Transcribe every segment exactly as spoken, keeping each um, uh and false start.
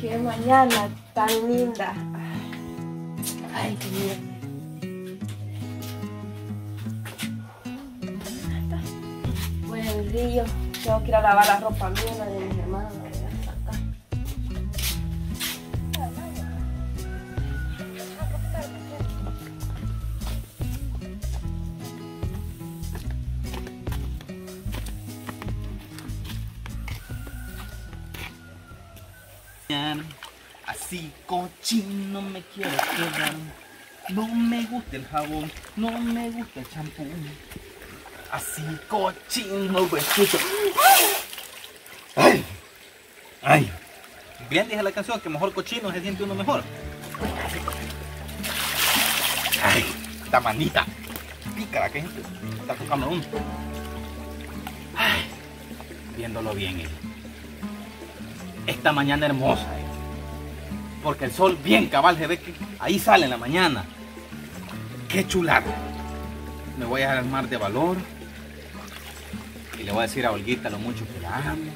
Qué mañana tan linda. Ay, qué miedo. Voy al río. Tengo que ir a lavar la ropa mía, la de mis hermanos. La voy a sacar. Así cochino me quiero quedar. No me gusta el jabón, no me gusta el champú. Así cochino, pues escucha. Ay, ay. Bien dije la canción que mejor cochino se siente uno mejor. Ay, esta manita pícara que está tocando uno. Ay, viéndolo bien, eh. Esta mañana hermosa, eh. Porque el sol bien cabal se ve que ahí sale en la mañana. Qué chulada. Me voy a armar de valor y le voy a decir a Olguita lo mucho que la amo.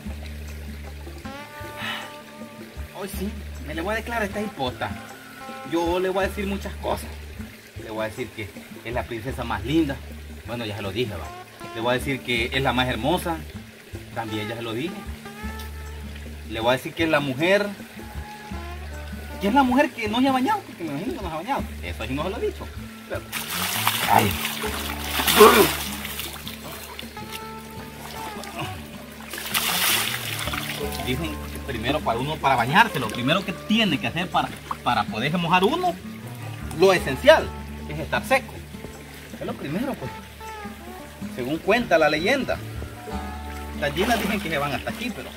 Hoy sí, me le voy a declarar a esta hipota. Yo le voy a decir muchas cosas. Le voy a decir que es la princesa más linda. Bueno, ya se lo dije, ¿va? Le voy a decir que es la más hermosa. También ya se lo dije. Le voy a decir que es la mujer. Que es la mujer que no se ha bañado, porque me imagino que no se ha bañado. Eso sí no se lo he dicho. Pero... Ay. Dicen que primero para uno, para bañarse, lo primero que tiene que hacer para, para poder mojar uno, lo esencial, es estar seco. Es lo primero, pues. Según cuenta la leyenda. Las llenas dicen que se van hasta aquí, pero...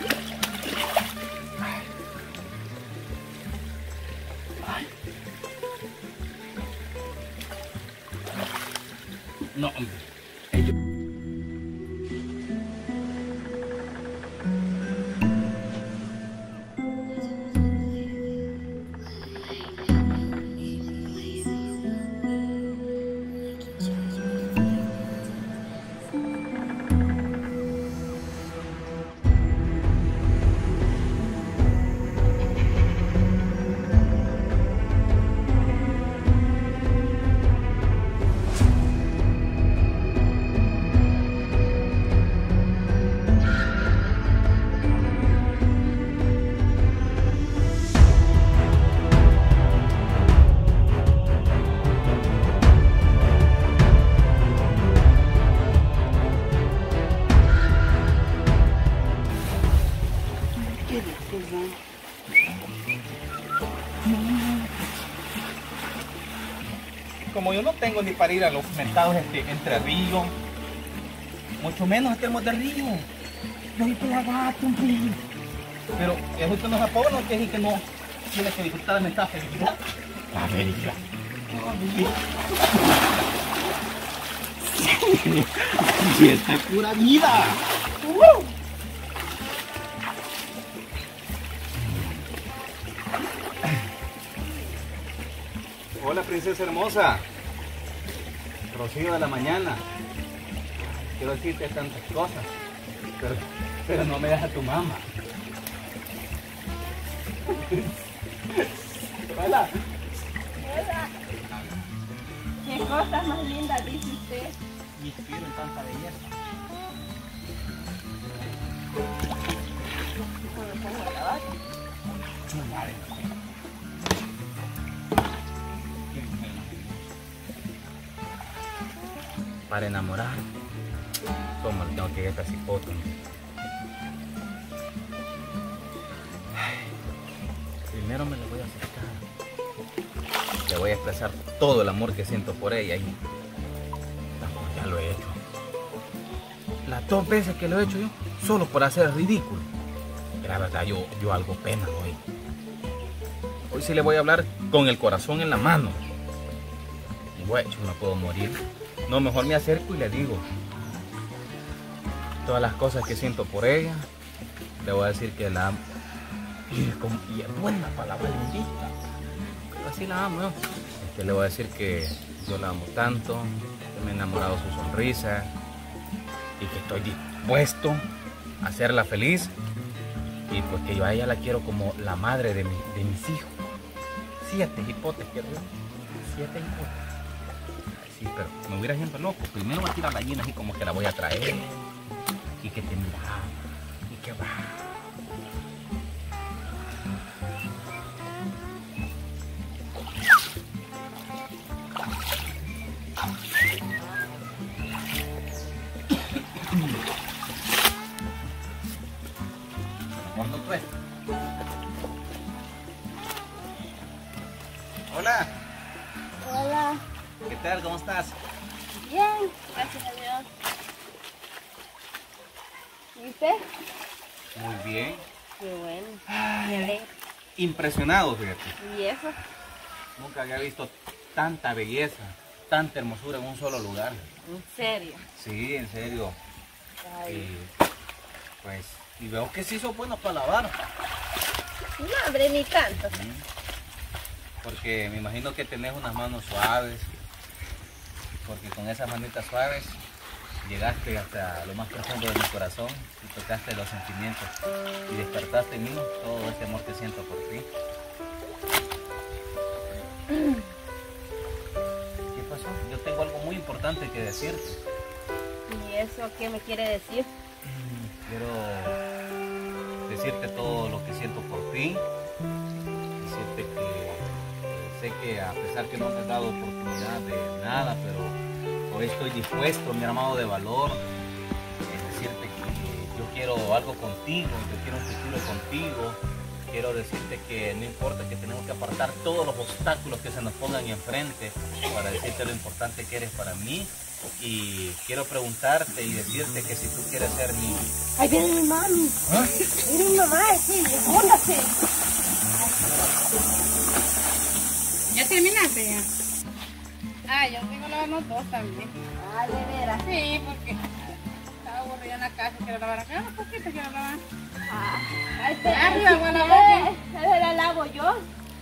No, hombre. Ellos... Como yo no tengo ni para ir a los mercados este, entre ríos, mucho menos este de río. Yo soy pelagato, hombre. Pero es usted no es pobre, no que es que no tiene que disfrutar de nuestra felicidad. La felicidad. Y esta es pura vida. Uh. Hola, princesa hermosa. Rocío de la mañana. Quiero decirte tantas cosas, pero, pero no me deja tu mamá. Hola. Hola. Qué cosas más lindas dice usted. Me inspiro en tanta belleza. ¿Cómo me pongo a lavar? Madre. Para enamorar, como le tengo que ir a esta cipota. Primero me la voy a acercar. Le voy a expresar todo el amor que siento por ella y ya lo he hecho. Las dos veces que lo he hecho yo, solo por hacer el ridículo. La verdad, yo, yo algo pena hoy. Hoy sí le voy a hablar con el corazón en la mano. Y bueno, yo no puedo morir. No, mejor me acerco y le digo todas las cosas que siento por ella. Le voy a decir que la amo. Y es, como, y es buena palabra lindita. Así la amo, ¿no? Es que le voy a decir que yo la amo tanto, que me he enamorado de su sonrisa y que estoy dispuesto a hacerla feliz Y pues que yo a ella la quiero como la madre de, mi, de mis hijos. Siete hipotes quiero yo. Siete hipotes. Ay, sí, pero me hubiera siendo loco. Primero voy a tirar la gallina así como que la voy a traer. Y que te mira. Y que va. Pues. Hola. Hola. ¿Qué tal? ¿Cómo estás? Bien, gracias a Dios. ¿Y usted? Muy bien. Qué bueno. Ay, Me alegro. impresionado, fíjate. ¿Y eso? Nunca había visto tanta belleza, tanta hermosura en un solo lugar. ¿En serio? Sí, en serio. Ay. Y pues, y veo que sí son buenos para lavar. No, hombre, ni tanto. Sí. Porque me imagino que tenés unas manos suaves. Porque con esas manitas suaves llegaste hasta lo más profundo de mi corazón y tocaste los sentimientos y despertaste en mí todo ese amor que siento por ti. ¿Qué pasó? Yo tengo algo muy importante que decirte. ¿Y eso qué me quiere decir? Quiero decirte todo lo que siento por ti, decirte que sé que a pesar que no me has dado oportunidad de nada, pero hoy estoy dispuesto, mi hermano de valor, en decirte que yo quiero algo contigo, yo quiero un futuro contigo. Quiero decirte que no importa, que tenemos que apartar todos los obstáculos que se nos pongan enfrente para decirte lo importante que eres para mí. Y quiero preguntarte y decirte que si tú quieres ser mi... ¡Ahí viene mi mami! ¿Ah? ¡Viene mi mamá! ¡Sí! ¡Escóndase! ¿Ya terminaste ya? Ah, yo tengo lavarnos dos también. ¡Ah, de veras! Sí, porque estaba aburrida en la casa, quiero lavar acá, un poquito quiero lavar. ¡Ah! ¡Ay, te Arriba, voy a lavar. ¡Esa la lavo yo!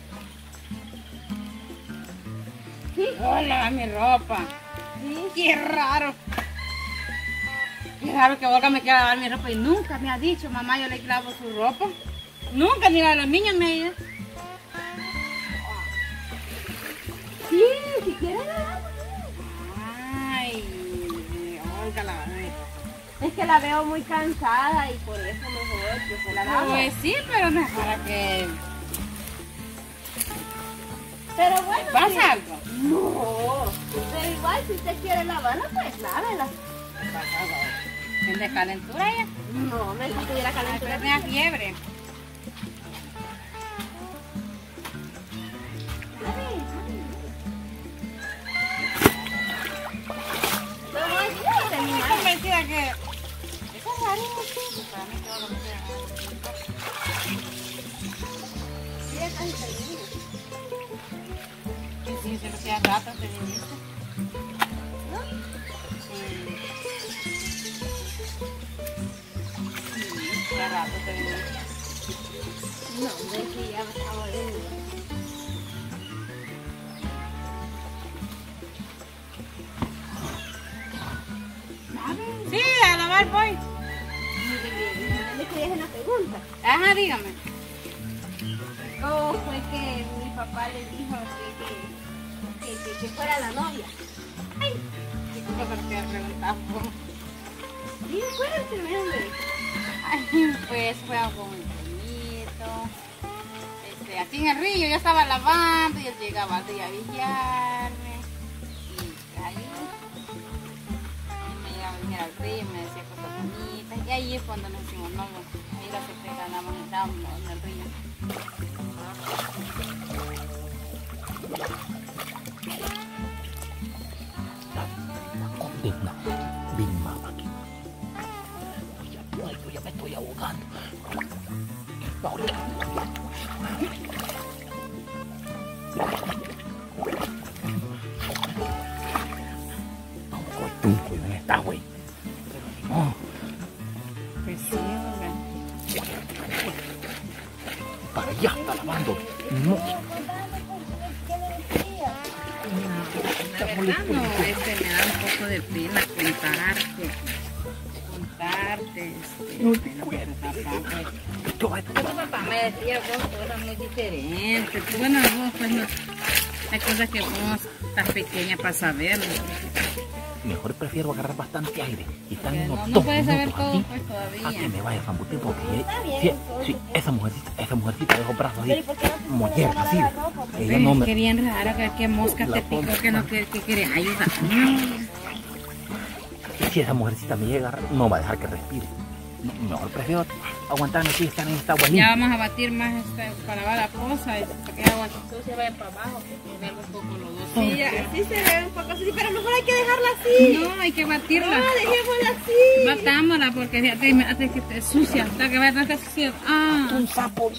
¿Sí? Oh, lavar mi ropa. Sí. Qué raro. Qué raro que Olga me quiera lavar mi ropa y nunca me ha dicho, mamá, yo le lavo su ropa. Nunca, ni a los niños me ha ido. Sí, si quieres la lavo. Ay, Olga la Es que la veo muy cansada y por eso mejor yo se la lavo. Pues sí, pero no es para que Pero bueno, pasa sí. algo. No, pero igual si usted quiere lavarla, pues lávela. ¿Tienes calentura ya? No, me dijo que tuviera Ay, pero calentura. tenía fiebre. No, no, ya Estoy terminar. convencida que eso es rarísimo. Para mí todo lo que sea. Sí, ya casi termino. Sí, sí, se lo hacía rato te viniste. ¿No? Sí. Sí, hacía rato te viniste. No, hombre, sí, ya me está volviendo. Sí, a lavar voy. Mire, le quería hacer una pregunta. Ajá, dígame. ¿Cómo fue que mi papá le dijo que, que, que, que, que fuera la novia? Ay, qué cosa que te preguntaba. Sí, cuénteme, hombre. Ay, pues fue algo muy bonito. Este, aquí en el río yo estaba lavando y él llegaba al río a billarme. Y ahí y me iba a venir al río y me decía cosas bonitas. Y ahí es cuando nos hicimos novios. Ahí la sorpresa andamos andamos en el río. Condena, ven mamá aquí. Ay, yo ya me estoy ahogando. Vamos, tú, ¿dónde estás, güey? No. Pues sí, hombre. Para allá, está lavando. No. La verdad no, este me da un poco de pena contarte, contarte parte. Este, no te papá, pues. Tu papá me decía dos cosas muy diferentes. Tú, bueno, vos, pues no. Hay cosas que vos estás pequeña para saberlo. Mejor prefiero agarrar bastante aire y estar No, unos no dos puedes saber minutos todo, aquí, pues, todavía. a que me vaya a zambutir porque Está bien, sí, entonces. sí, esa mujercita, esa mujercita de esos brazos Pero ¿y ahí, por qué no te pones a mujer, lavar así, la ropa? Pues, ella no me... Qué bien raro, que qué mosca La te picó, pompa. que no que, que quieres ayudar. Si esa mujercita me llega a agarrar, no va a dejar que respire. Mejor prefiero aguantarme aquí y estar en esta agua Ya limpia. vamos a batir más este, para lavar la poza y para que agua sucia vaya para abajo, que se ve un poco los dos. Sí, así se ve un poco así, pero mejor hay que dejarla así. No, hay que batirla. No, dejémosla así. Batámosla porque fíjate, hace que te sucia, hasta que vaya a estar sucia. Ah. Un sapo.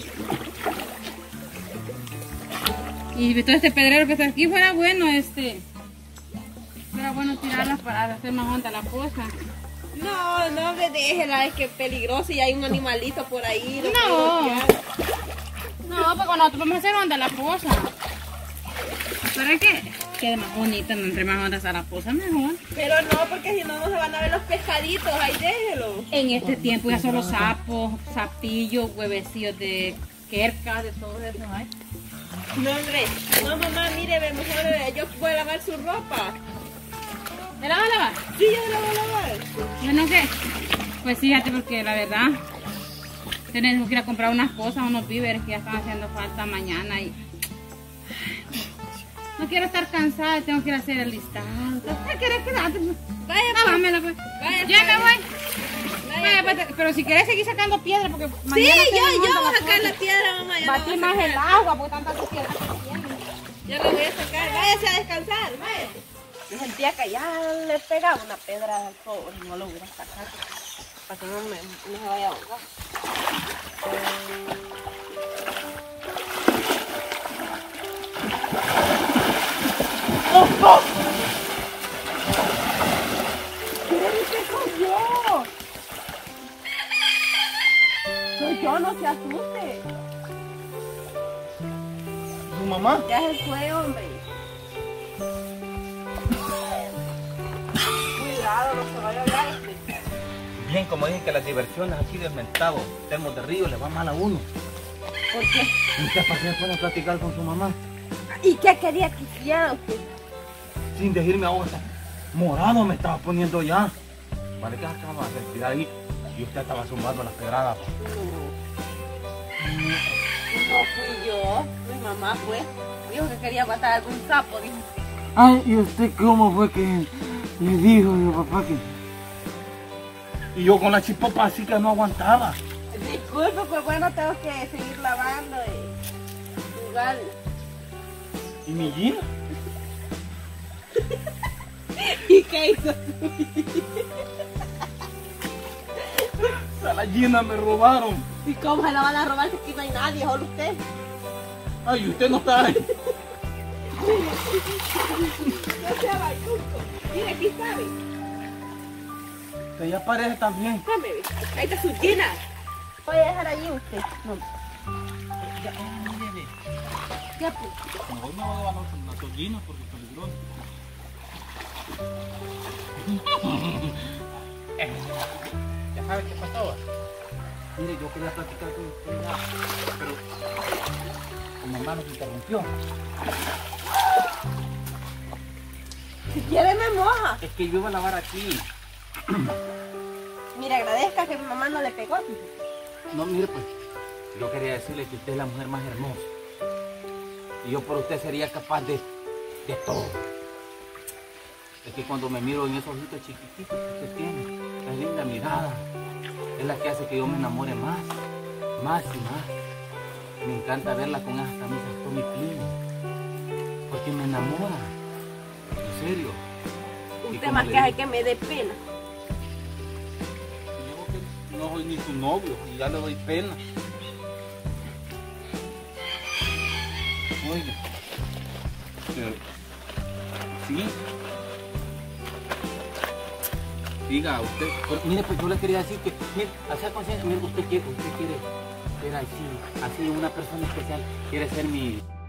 Y todo este pedrero que está aquí fuera bueno, este. Fuera bueno tirarlas para hacer más honda la poza. No, no, hombre, déjela, es que es peligroso y hay un animalito por ahí. lo No. puede golpear. No, porque nosotros vamos a hacer honda la poza. Para que quede más bonita, entre más honda está la poza, mejor. Pero no, porque si no, no se van a ver los pescaditos, ahí déjelo. En este tiempo ya son los sapos, sapillos, huevecillos de quercas, de todo eso, ¿ay? No, hombre, no, mamá, mire, ve, mejor eh, yo voy a lavar su ropa. ¿Me la vas a lavar? Sí, yo la voy a lavar. Bueno, ¿qué? Pues fíjate, porque la verdad, tenemos que ir a comprar unas cosas, unos víveres que ya están haciendo falta mañana y... No quiero estar cansada, tengo que ir a hacer el listado. ¿Qué quieres quedarte? Vaya, Lávamela, pues. Vaya, Ya me pues. voy. Vaya, pues, pero si quieres seguir sacando piedra, porque Sí, mañana yo, tenemos yo la voy a sacar cosa. la piedra, mamá. Ya la Batir voy a más sacar. el agua, porque tanta suciedad que tiene. Ya la voy a sacar. Váyase a descansar, vaya. Yo sentía que ya le pegaba una pedra al pobre, no lo hubiera sacado, para que no, me, no se vaya a ahogar. Soy yo, no se asuste. ¿Su mamá? Ya se fue, hombre. Cuidado, no se vaya a ahogar este. Bien, como dije que las diversiones así del mentado, termos de río, le va mal a uno. ¿Por qué? ¿Y qué pasa? Se pone a platicar con su mamá ¿Y qué quería que hiciera usted? sin decirme a hasta morado me estaba poniendo ya. Vale que acaba de respirar ahí y usted estaba zumbando las pedradas. No fui yo, mi mamá fue. Dijo que quería matar algún sapo, dijo. Ay, ¿y usted cómo fue que le dijo a mi papá que... Y yo con la chipopa así que no aguantaba. Disculpe, pues bueno, tengo que seguir lavando y jugar. ¿Y mi Gina? ¿Y qué hizo? A la Gina me robaron. ¿Y cómo se la van a robar si aquí no hay nadie, solo usted? Ay, usted no está ahí. No sea bayuco. Mira, aquí está, ve. Usted ya parece también. Come, ve. Ahí está su llena. Voy a dejar allí usted. No. Ya, mire. Ya, pues. No, hoy me voy a llevar una tolina porque es peligroso. ¿Ya sabe qué pasó? Mire, yo quería platicar con usted ya, pero su mamá nos interrumpió. Si quiere me moja. Es que yo iba a lavar aquí. Mire, agradezca que mi mamá no le pegó. No, mire pues, yo quería decirle que usted es la mujer más hermosa. Y yo por usted sería capaz de, de todo. Es que cuando me miro en esos ojitos chiquititos que usted tiene, esa linda mirada, es la que hace que yo me enamore más, más y más. Me encanta verla con esas camisas Tommy Plim, porque me enamora, en serio. Y Usted como más le que hace digo, que me dé pena. digo que no soy ni su novio y ya le doy pena. Oiga, pero, sí. Diga usted, pero mire, pues yo le quería decir que, mire, hacer conciencia, mire, usted quiere, usted quiere ser así, así una persona especial, quiere ser mi,